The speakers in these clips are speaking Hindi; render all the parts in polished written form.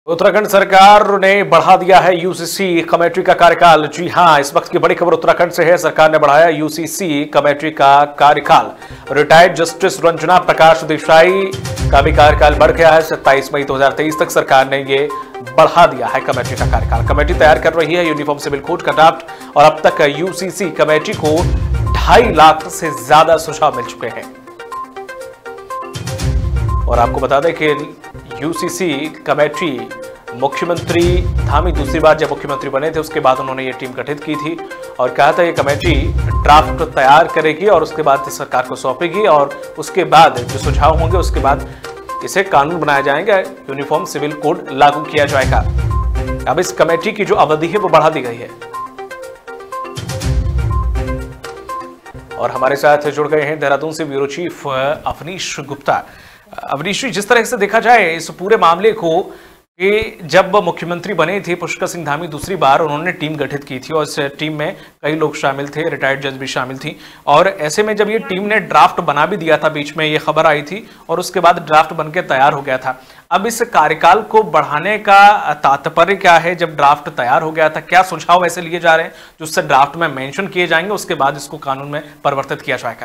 उत्तराखंड सरकार ने बढ़ा दिया है यूसीसी कमेटी का कार्यकाल। जी हां, इस वक्त की बड़ी खबर उत्तराखंड से है। सरकार ने बढ़ाया यूसीसी कमेटी का कार्यकाल। रिटायर्ड जस्टिस रंजना प्रकाश देसाई का भी कार्यकाल बढ़ गया है। 27 मई 2023 तक सरकार ने ये बढ़ा दिया है कमेटी का कार्यकाल। कमेटी तैयार कर रही है यूनिफॉर्म सिविल कोड का ड्राफ्ट और अब तक यूसीसी कमेटी को 2.5 लाख से ज्यादा सुझाव मिल चुके हैं। और आपको बता दें कि यूसीसी कमेटी मुख्यमंत्री धामी दूसरी बार जब मुख्यमंत्री बने थे उसके बाद उन्होंने ये टीम गठित की थी और कहा था ये कमेटी ड्राफ्ट तैयार करेगी और उसके बाद सरकार को सौंपेगी और उसके बाद जो सुझाव होंगे उसके बाद इसे कानून बनाया जाएगा, यूनिफॉर्म सिविल कोड लागू किया जाएगा। अब इस कमेटी की जो अवधि है वो बढ़ा दी गई है। और हमारे साथ जुड़ गए हैं देहरादून से ब्यूरो चीफ अवनीश गुप्ता। अवनीश जी, जिस तरह से देखा जाए इस पूरे मामले को कि जब मुख्यमंत्री बने थे पुष्कर सिंह धामी दूसरी बार, उन्होंने टीम गठित की थी और इस टीम में कई लोग शामिल थे, रिटायर्ड जज भी शामिल थी। और ऐसे में जब ये टीम ने ड्राफ्ट बना भी दिया था, बीच में ये खबर आई थी और उसके बाद ड्राफ्ट बनकर तैयार हो गया था। अब इस कार्यकाल को बढ़ाने का तात्पर्य क्या है? जब ड्राफ्ट तैयार हो गया था, क्या सुझाव ऐसे लिए जा रहे हैं जो उससे ड्राफ्ट में मेंशन किए जाएंगे, उसके बाद इसको कानून में परिवर्तित किया जाएगा?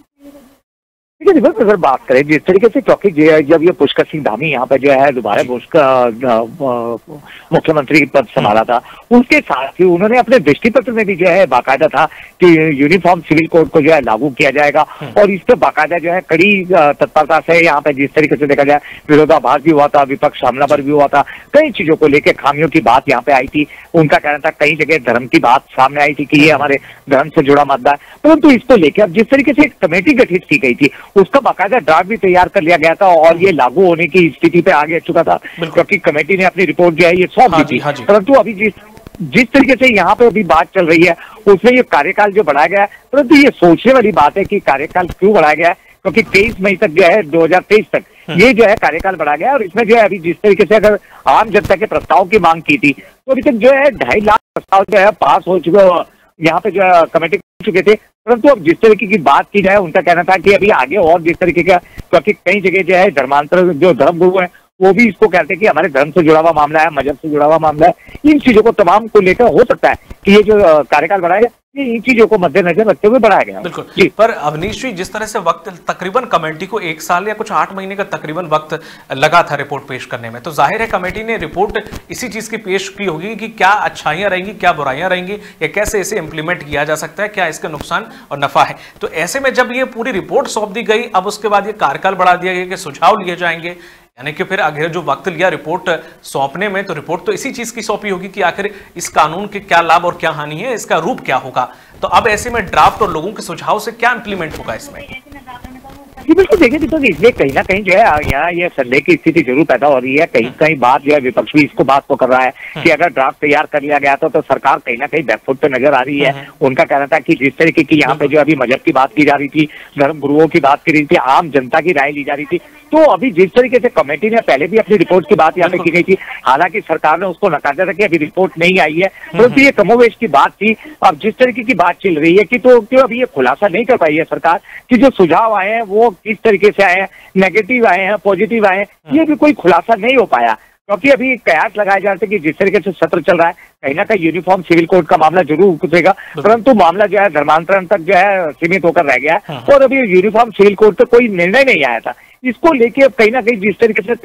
अगर बात करें जिस तरीके से, क्योंकि जब ये पुष्कर सिंह धामी यहाँ पे जो है दोबारा मुख्यमंत्री पद संभाला था, उसके साथ ही उन्होंने अपने दृष्टि पत्र में भी जो है बाकायदा था कि यूनिफॉर्म सिविल कोड को जो है लागू किया जाएगा और इस पे बाकायदा जो है कड़ी तत्परता से यहाँ पे जिस तरीके से देखा जाए विरोधाभास भी हुआ था, विपक्ष हमलावर भी हुआ था, कई चीजों को लेकर खामियों की बात यहाँ पे आई थी। उनका कहना था कई जगह धर्म की बात सामने आई थी कि ये हमारे धर्म से जुड़ा मुद्दा है, परंतु इसको लेकर अब जिस तरीके से एक कमेटी गठित की गई थी उसका बाकायदा ड्राफ्ट भी तैयार कर लिया गया था और ये लागू होने की स्थिति पे आ गया चुका था, क्योंकि कमेटी ने अपनी रिपोर्ट जो है ये सौंप दी थी। परंतु अभी जिस तरीके से यहाँ पे अभी बात चल रही है उसमें ये कार्यकाल जो बढ़ाया गया है, परंतु ये सोचने वाली बात है कि कार्यकाल क्यों बढ़ाया गया है, क्योंकि 23 मई तक जो है 2023 तक ये जो है कार्यकाल बढ़ा गया है। और इसमें जो है अभी जिस तरीके से अगर आम जनता के प्रस्ताव की मांग की थी तो अभी तक जो है 2.5 लाख प्रस्ताव जो है पास हो चुके, यहाँ पे जो है कमेटी कर चुके थे। परंतु अब जिस तरीके की बात की जाए, उनका कहना था कि अभी आगे और जिस तरीके का, क्योंकि कई जगह जो है धर्मांतर जो धर्मगुरु है वो भी इसको कहते हैं कि हमारे धर्म से जुड़ा हुआ मामला है, मजहब से जुड़ा हुआ मामला है, इन चीजों को तमाम को लेकर हो सकता है कि ये जो कार्यकाल बढ़ाया ये इन चीजों को मद्देनजर रखते हुए बढ़ाया गया। बिल्कुल जी। पर अवनीश जी, जिस तरह से वक्त तकरीबन कमेटी को 1 साल या कुछ 8 महीने का तकरीबन वक्त लगा था रिपोर्ट पेश करने में, तो जाहिर है कमेटी ने रिपोर्ट इसी चीज की पेश की होगी कि क्या अच्छाइयां रहेंगी, क्या बुराइयां रहेंगी, या कैसे इसे इंप्लीमेंट किया जा सकता है, क्या इसका नुकसान और नफा है। तो ऐसे में जब ये पूरी रिपोर्ट सौंप दी गई, अब उसके बाद ये कार्यकाल बढ़ा दिया गया कि सुझाव लिए जाएंगे, यानी कि फिर आखिर जो वक्त लिया रिपोर्ट सौंपने में, तो रिपोर्ट तो इसी चीज की सौंपी होगी कि आखिर इस कानून के क्या लाभ और क्या हानि है, इसका रूप क्या होगा। तो अब ऐसे में ड्राफ्ट और लोगों के सुझाव से क्या इंप्लीमेंट होगा इसमें? जी बिल्कुल, देखिए तो इसलिए कहीं ना कहीं जो है यहाँ ये संदेह की स्थिति जरूर पैदा हो रही है। कहीं कहीं बात जो है विपक्ष भी इसको बात को कर रहा है कि अगर ड्राफ्ट तैयार कर लिया गया तो सरकार कहीं ना कहीं बैकफुट पे नजर आ रही है। उनका कहना था कि जिस तरीके की यहाँ पे जो अभी मजहब की बात की जा रही थी, धर्म गुरुओं की बात की रही थी, आम जनता की राय ली जा रही थी, तो अभी जिस तरीके से कमेटी ने पहले भी अपनी रिपोर्ट की बात यहाँ पे की गई थी, हालांकि सरकार ने उसको नकारा था कि अभी रिपोर्ट नहीं आई है, परंतु ये कमोवेश की बात थी। अब जिस तरीके की बात चल रही है कि तो क्यों अभी ये खुलासा नहीं कर पाई है सरकार कि जो सुझाव आए हैं वो किस तरीके से आए हैं, नेगेटिव आए हैं, पॉजिटिव आए हैं, ये भी कोई खुलासा नहीं हो पाया, क्योंकि अभी कयास लगाए जा रहे थे कि जिस तरीके से सत्र चल रहा है कहीं ना कहीं यूनिफॉर्म सिविल कोड का मामला जरूर उठेगा, परंतु मामला जो है धर्मांतरण तक जो है सीमित होकर रह गया है और अभी यूनिफॉर्म सिविल कोड पे कोई निर्णय नहीं आया था। इसको लेके अब कहीं ना कहीं जिस तरीके से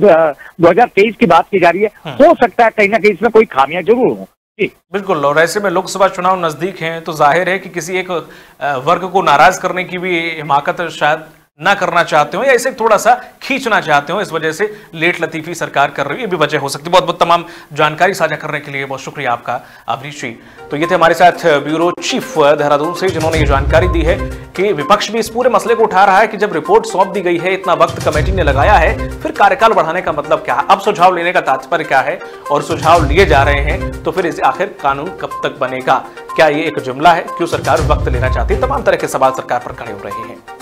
2023 की बात की जा रही है, हो सकता है कहीं ना कहीं इसमें कोई खामियां जरूर हो। बिल्कुल, और ऐसे में लोकसभा चुनाव नजदीक हैं तो जाहिर है कि किसी एक वर्ग को नाराज करने की भी हिमाकत शायद ना करना चाहते हो या इसे थोड़ा सा खींचना चाहते हो, इस वजह से लेट लतीफी सरकार कर रही है, ये भी वजह हो सकती है। बहुत बहुत तमाम जानकारी साझा करने के लिए बहुत शुक्रिया आपका अवनीश जी। तो ये थे हमारे साथ ब्यूरो चीफ देहरादून से, जिन्होंने ये जानकारी दी है कि विपक्ष भी इस पूरे मसले को उठा रहा है कि जब रिपोर्ट सौंप दी गई है, इतना वक्त कमेटी ने लगाया है, फिर कार्यकाल बढ़ाने का मतलब क्या है, अब सुझाव लेने का तात्पर्य क्या है, और सुझाव लिए जा रहे हैं तो फिर इस आखिर कानून कब तक बनेगा, क्या ये एक जुमला है, क्यों सरकार वक्त लेना चाहती है, तमाम तरह के सवाल सरकार पर खड़े हो रहे हैं।